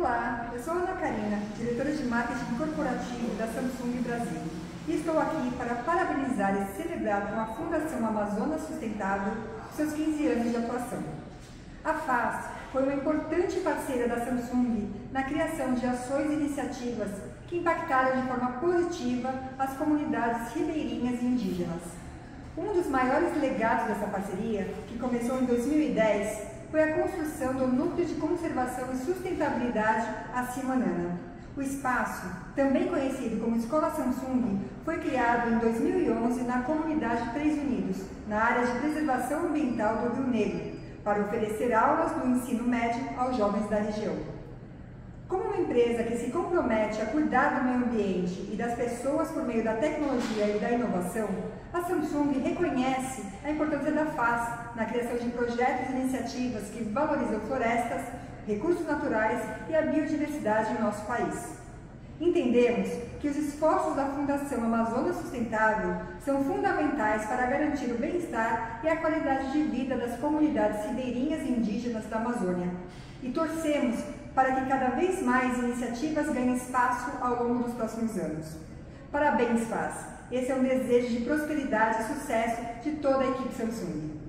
Olá, eu sou a Ana Karina, diretora de marketing corporativo da Samsung Brasil, e estou aqui para parabenizar e celebrar com a Fundação Amazonas Sustentável seus 15 anos de atuação. A FAS foi uma importante parceira da Samsung na criação de ações e iniciativas que impactaram de forma positiva as comunidades ribeirinhas e indígenas. Um dos maiores legados dessa parceria, que começou em 2010, foi a construção do Núcleo de Conservação e Sustentabilidade Acimanana. O espaço, também conhecido como Escola Samsung, foi criado em 2011 na comunidade Três Unidos, na área de preservação ambiental do Rio Negro, para oferecer aulas do ensino médio aos jovens da região. Como uma empresa que se compromete a cuidar do meio ambiente e das pessoas por meio da tecnologia e da inovação, a Samsung reconhece a importância da FAS na criação de projetos e iniciativas que valorizam florestas, recursos naturais e a biodiversidade em nosso país. Entendemos que os esforços da Fundação Amazonas Sustentável são fundamentais para garantir o bem-estar e a qualidade de vida das comunidades ribeirinhas e indígenas da Amazônia. E torcemos para que cada vez mais iniciativas ganhem espaço ao longo dos próximos anos. Parabéns, FAS! Esse é um desejo de prosperidade e sucesso de toda a equipe Samsung.